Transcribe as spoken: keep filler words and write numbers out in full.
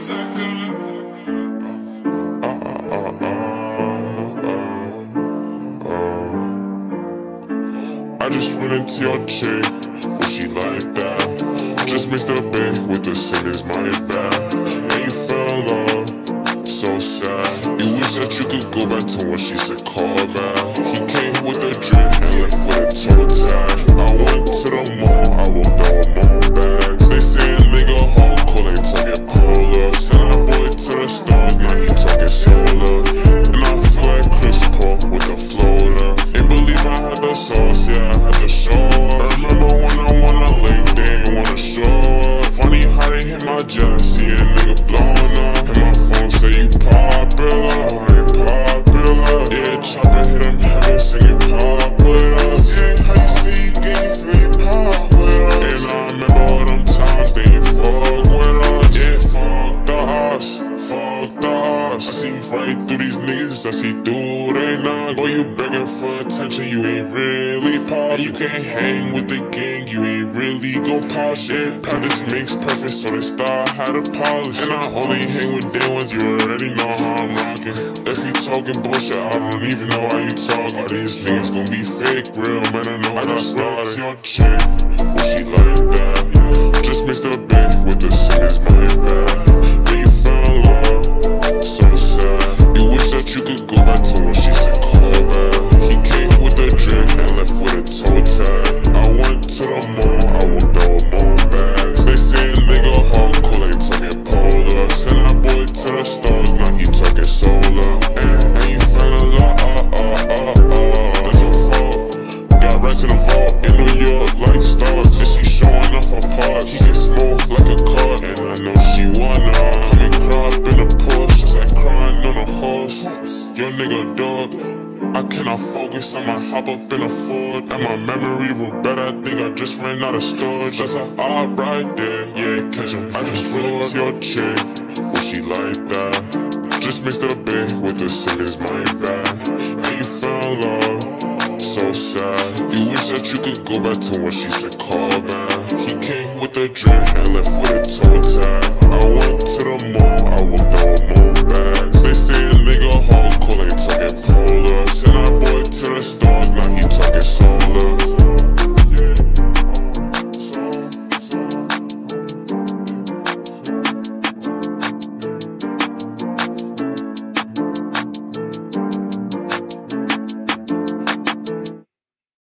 I just ran into your chick, well she like that. Just mixed a bit with the same as my bad. And you fell in love, so sad. You wish that you could go back to when she said call back. He came with a drink and left with a toe tag. I went to the mall, I rolled down with my bags. They say a nigga hardcore, they talking polar. Send that boy to the stars, now he talking solar. And I feel like Chris Paul with the floater. Ain't believe I had the sauce, yeah, I had to show up. I remember when I wanna leave, they ain't wanna show up. Funny how they hit my jet, see a nigga blowing up. And my phone say you popular, I ain't popular. Yeah, chopper hit him heavy, singing pop with us. Yeah, how you see you getting free pop with us. And I remember all them times they ain't fuck with us. Yeah, fuck the us, fuck the us. I see right through these niggas, I see through they not. Boy, you begging for attention, you ain't really pop. You can't hang with the gang, you ain't really gon' pop shit. Practice makes perfect, so they start how to polish. And I only hang with day ones, you already know how I'm rocking. If you talking bullshit, I don't even know how you talk. All these niggas gon' be fake, real man, I know I just started. Your chick, well she like that. Just mixed a bit with the same as my bad. Then you fell in love, so sad. You wish that you could go back to when she said call back. He came with a drink and left with a toe tag. I went to the mall, I rolled down with my bags. They say a nigga hardcore, they talking polar. Send that boy to the stars, now he talking solar. And, and you fell in love, uh, uh, uh, uh. That's her fault. Got right to the vault in New York like stars. And she showing off her parts. He can smoke like a car, and I know she wanna. Come and cry up in the Porsche, it's like crying on a horse. Your nigga dog, I cannot focus, I'ma hop up in a Ford. And my memory will better, I think I just ran out of storage. That's a op right there, yeah, catch him. I just floored your chick, well she like that. Just mixed a bit with the same as my bad. And you fell in love, so sad. You wish that you could go back to when she said call back. He came with a drink and left with a toe tag. I went to the mall, I